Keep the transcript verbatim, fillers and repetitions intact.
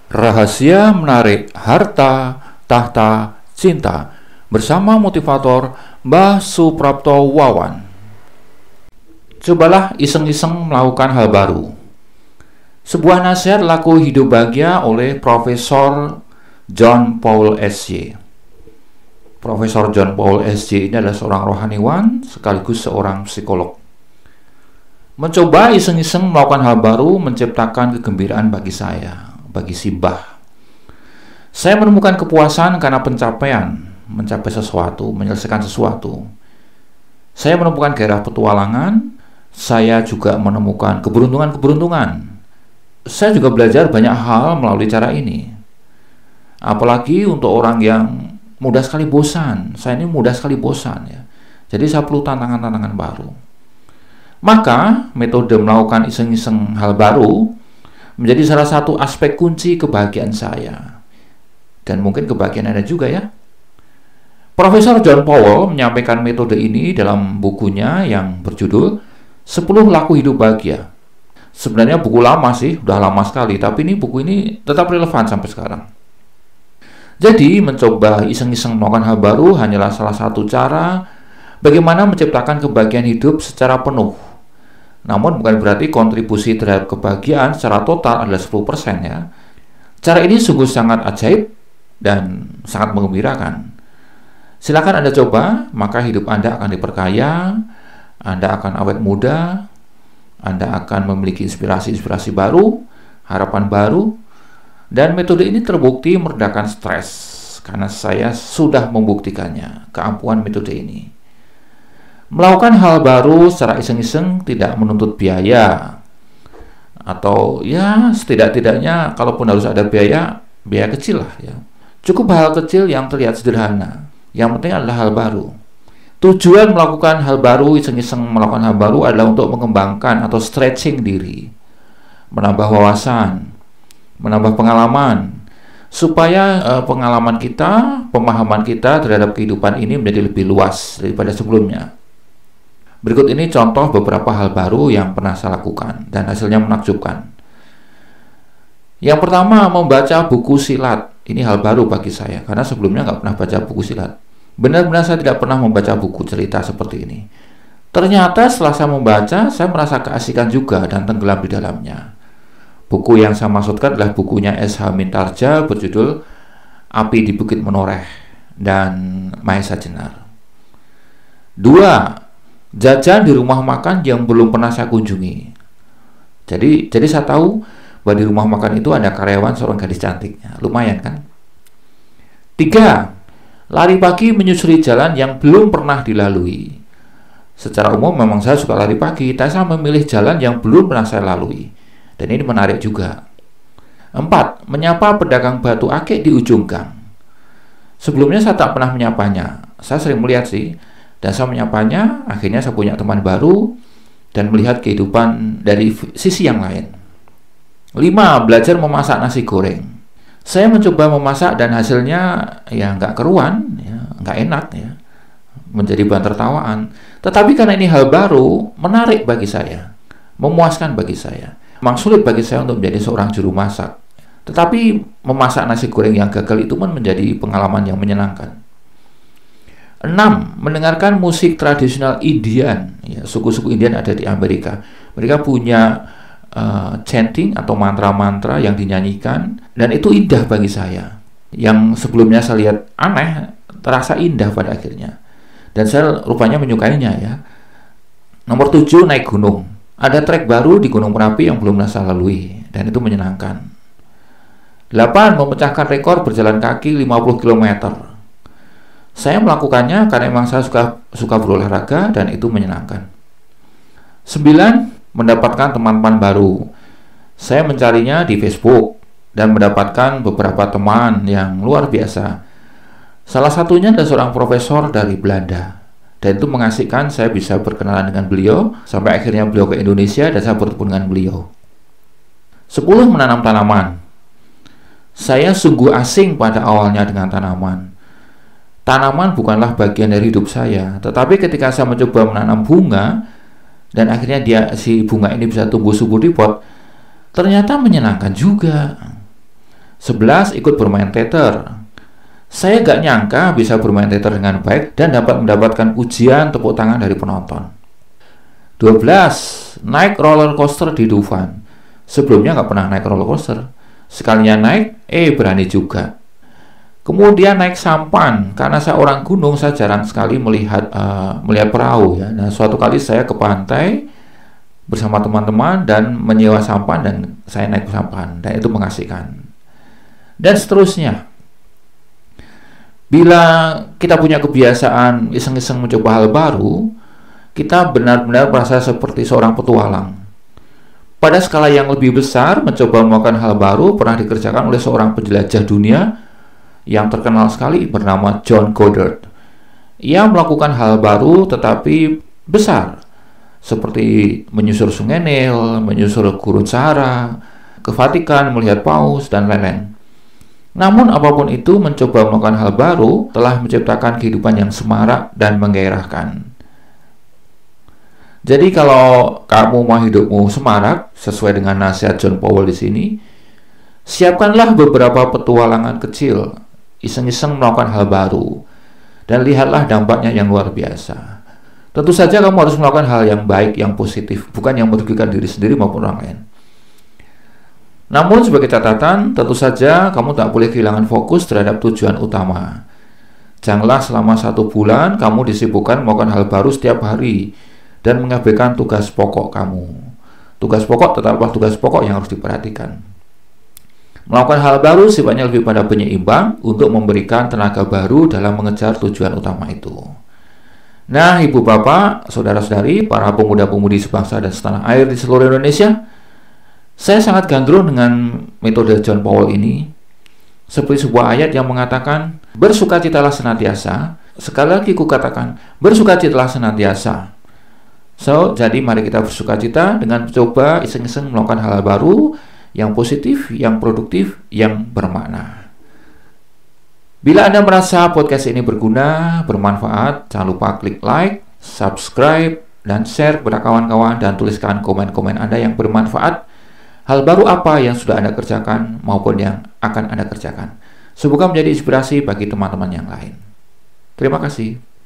Rahasia menarik harta, tahta, cinta bersama motivator Mbah Suprapto Wawan. Cobalah iseng-iseng melakukan hal baru. Sebuah nasihat laku hidup bahagia oleh Profesor John Paul S J. Profesor John Paul S J ini adalah seorang rohaniwan sekaligus seorang psikolog. Mencoba iseng-iseng melakukan hal baru menciptakan kegembiraan bagi saya, bagi si Mbah. Saya menemukan kepuasan karena pencapaian, mencapai sesuatu, menyelesaikan sesuatu. Saya menemukan gairah petualangan, saya juga menemukan keberuntungan-keberuntungan. Saya juga belajar banyak hal melalui cara ini. Apalagi untuk orang yang mudah sekali bosan. Saya ini mudah sekali bosan ya. Jadi saya perlu tantangan-tantangan baru. Maka metode melakukan iseng-iseng hal baru menjadi salah satu aspek kunci kebahagiaan saya. Dan mungkin kebahagiaan Anda juga ya. Profesor John Powell menyampaikan metode ini dalam bukunya yang berjudul sepuluh Laku Hidup Bahagia. Sebenarnya buku lama sih, udah lama sekali, tapi ini buku ini tetap relevan sampai sekarang. Jadi, mencoba iseng-iseng melakukan hal baru hanyalah salah satu cara bagaimana menciptakan kebahagiaan hidup secara penuh. Namun bukan berarti kontribusi terhadap kebahagiaan secara total adalah sepuluh persen ya. Cara ini sungguh sangat ajaib dan sangat menggembirakan. Silakan Anda coba, maka hidup Anda akan diperkaya, Anda akan awet muda, Anda akan memiliki inspirasi-inspirasi baru, harapan baru, dan metode ini terbukti meredakan stres karena saya sudah membuktikannya, keampuhan metode ini. Melakukan hal baru secara iseng-iseng tidak menuntut biaya, atau ya setidak-tidaknya kalaupun harus ada biaya, biaya kecil lah ya. Cukup hal kecil yang terlihat sederhana, yang penting adalah hal baru. Tujuan melakukan hal baru, iseng-iseng melakukan hal baru adalah untuk mengembangkan atau stretching diri, menambah wawasan, menambah pengalaman, supaya uh, pengalaman kita, pemahaman kita terhadap kehidupan ini menjadi lebih luas daripada sebelumnya. Berikut ini contoh beberapa hal baru yang pernah saya lakukan dan hasilnya menakjubkan. Yang pertama, membaca buku silat. Ini hal baru bagi saya karena sebelumnya nggak pernah baca buku silat. Benar-benar saya tidak pernah membaca buku cerita seperti ini. Ternyata setelah saya membaca, saya merasa keasikan juga dan tenggelam di dalamnya. Buku yang saya maksudkan adalah bukunya S H Mintarja berjudul Api di Bukit Menoreh dan Mahesa Jenar. Dua, jajan di rumah makan yang belum pernah saya kunjungi. Jadi, jadi saya tahu bahwa di rumah makan itu ada karyawan seorang gadis cantiknya. Lumayan kan? Tiga, lari pagi menyusuri jalan yang belum pernah dilalui. Secara umum memang saya suka lari pagi, tapi saya memilih jalan yang belum pernah saya lalui. Dan ini menarik juga. Empat, menyapa pedagang batu akik di ujung gang. Sebelumnya saya tak pernah menyapanya. Saya sering melihat sih, dan saya menyapanya, akhirnya saya punya teman baru dan melihat kehidupan dari sisi yang lain. Lima, belajar memasak nasi goreng. Saya mencoba memasak dan hasilnya ya nggak keruan, ya, nggak enak ya, menjadi bahan tertawaan. Tetapi karena ini hal baru, menarik bagi saya, memuaskan bagi saya. Memang sulit bagi saya untuk menjadi seorang juru masak. Tetapi memasak nasi goreng yang gagal itu pun menjadi pengalaman yang menyenangkan. Enam, mendengarkan musik tradisional Indian. Ya, suku-suku Indian ada di Amerika. Mereka punya Uh, chanting atau mantra-mantra yang dinyanyikan dan itu indah bagi saya. Yang sebelumnya saya lihat aneh, terasa indah pada akhirnya. Dan saya rupanya menyukainya ya. Nomor tujuh, naik gunung. Ada trek baru di Gunung Merapi yang belum pernah saya lalui dan itu menyenangkan. Delapan, memecahkan rekor berjalan kaki lima puluh kilometer. Saya melakukannya karena memang saya suka suka berolahraga dan itu menyenangkan. Sembilan, mendapatkan teman-teman baru. Saya mencarinya di Facebook dan mendapatkan beberapa teman yang luar biasa. Salah satunya adalah seorang profesor dari Belanda. Dan itu mengasihkan, saya bisa berkenalan dengan beliau sampai akhirnya beliau ke Indonesia dan saya bertemu dengan beliau. Sepuluh, menanam tanaman. Saya sungguh asing pada awalnya dengan tanaman. Tanaman bukanlah bagian dari hidup saya, tetapi ketika saya mencoba menanam bunga dan akhirnya dia si bunga ini bisa tumbuh subur di pot, ternyata menyenangkan juga. Sebelas, ikut bermain teater. Saya gak nyangka bisa bermain teater dengan baik dan dapat mendapatkan pujian tepuk tangan dari penonton. Dua belas, naik roller coaster di Dufan. Sebelumnya gak pernah naik roller coaster. Sekalinya naik, eh berani juga. Kemudian naik sampan. Karena saya orang gunung, saya jarang sekali melihat uh, melihat perahu ya. Nah, suatu kali saya ke pantai bersama teman-teman dan menyewa sampan dan saya naik sampan dan itu mengasihkan. Dan seterusnya. Bila kita punya kebiasaan iseng-iseng mencoba hal baru, kita benar-benar merasa seperti seorang petualang. Pada skala yang lebih besar, mencoba melakukan hal baru pernah dikerjakan oleh seorang penjelajah dunia yang terkenal sekali bernama John Goddard. Ia melakukan hal baru tetapi besar, seperti menyusur Sungai Nil, menyusur Gurun Sahara, ke Vatikan, melihat paus, dan lain-lain. Namun apapun itu, mencoba melakukan hal baru telah menciptakan kehidupan yang semarak dan menggairahkan. Jadi kalau kamu mau hidupmu semarak, sesuai dengan nasihat John Powell di sini, siapkanlah beberapa petualangan kecil, iseng-iseng melakukan hal baru, dan lihatlah dampaknya yang luar biasa. Tentu saja kamu harus melakukan hal yang baik, yang positif, bukan yang merugikan diri sendiri maupun orang lain. Namun sebagai catatan, tentu saja kamu tak boleh kehilangan fokus terhadap tujuan utama. Janganlah selama satu bulan kamu disibukkan melakukan hal baru setiap hari dan mengabaikan tugas pokok kamu. Tugas pokok tetaplah tugas pokok yang harus diperhatikan. Melakukan hal baru sifatnya lebih pada penyeimbang untuk memberikan tenaga baru dalam mengejar tujuan utama itu. Nah, ibu bapak, saudara-saudari, para pemuda-pemudi sebangsa dan setanah air di seluruh Indonesia, saya sangat gandrung dengan metode John Powell ini, seperti sebuah ayat yang mengatakan, bersukacitalah senantiasa. Sekali lagi kukatakan, bersukacitalah senantiasa. So, jadi mari kita bersukacita dengan coba iseng-iseng melakukan hal baru, yang positif, yang produktif, yang bermakna. Bila Anda merasa podcast ini berguna, bermanfaat, jangan lupa klik like, subscribe, dan share kepada kawan-kawan dan tuliskan komen-komen Anda yang bermanfaat. Hal baru apa yang sudah Anda kerjakan maupun yang akan Anda kerjakan. Semoga menjadi inspirasi bagi teman-teman yang lain. Terima kasih.